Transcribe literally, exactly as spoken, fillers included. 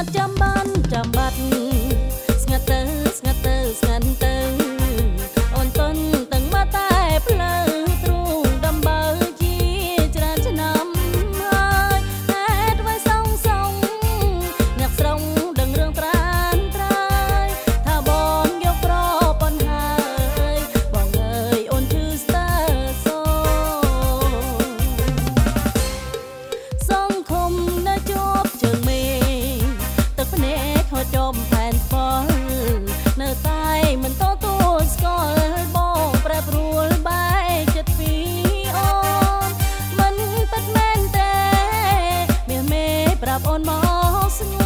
ចាំបានចាំបាត់ស្ងាត់ទៅស្ងាត់ទៅស្ងាត់ទៅអូនតន់ទាំងមកតែផ្លូវទ្រូងដំបើជាច្រើនឆ្នាំហើយហេតុអ្វីសងសងអ្នកស្រុងដឹងរឿងត្រានត្រាយថាបងយកប្រពន្ធហើយបងអើយអូនឈឺស្ទើសសងឃុំនៅជាប់ជើងមេទឹកភ្នែកហូរចំផែនផលនៅតែមិនតទួលស្គាល់បងប្រែប្រួលបែកចិត្តពីអូនមិនពិតមែនទេមាសមេប្រាប់អូនមកស្ងួ